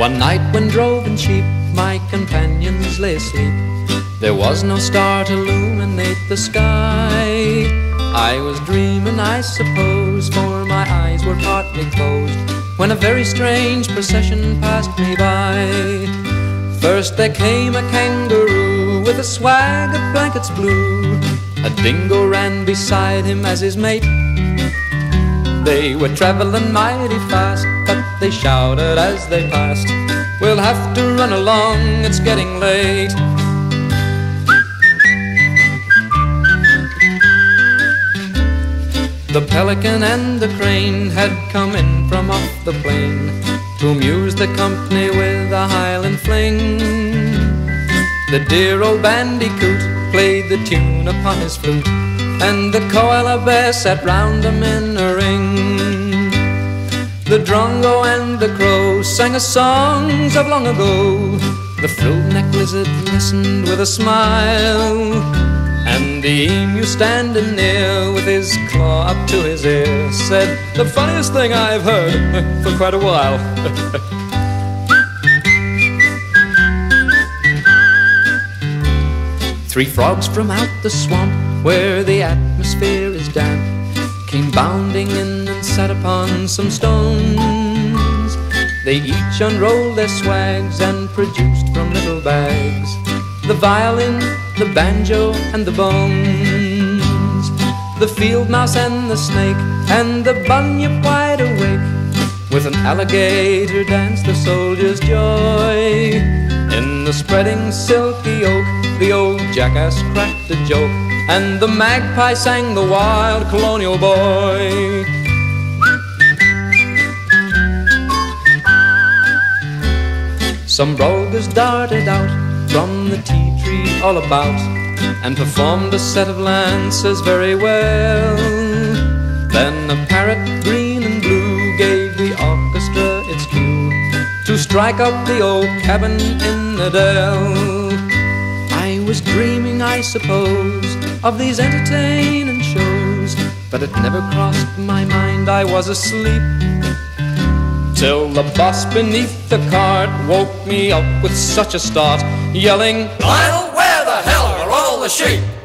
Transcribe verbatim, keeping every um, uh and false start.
One night when droving sheep, my companions lay asleep. There was no star to illuminate the sky. I was dreaming, I suppose, for my eyes were partly closed, when a very strange procession passed me by. First there came a kangaroo with a swag of blankets blue. A dingo ran beside him as his mate. They were traveling mighty fast, but they shouted as they passed, "We'll have to run along, it's getting late." The pelican and the crane had come in from off the plain to amuse the company with a Highland fling. The dear old bandicoot played the tune upon his flute, and the koala bear sat round him in a ring. The drongo and the crow sang us songs of long ago. The frilled-necked lizard listened with a smile, and the emu standing near with his claw up to his ear said, "The funniest thing I've heard for quite a while." Three frogs from out the swamp, where the atmosphere is damp, came bounding in and sat upon some stones. They each unrolled their swags and produced from little bags the violin, the banjo, and the bones. The field mouse and the snake, and the bunyip wide awake. With an alligator danced the soldier's joy. In the spreading silky oak, the old jackass cracked a joke, and the magpie sang the wild colonial boy. Some brogues darted out from the tea tree all about, and performed a set of lances very well. Then a parrot green and blue gave the orchestra its cue to strike up the old cabin in the dell. I was dreaming, I suppose, of these entertaining shows, but it never crossed my mind I was asleep, till the boss beneath the cart woke me up with such a start, yelling, "Lionel, where the hell are all the sheep?"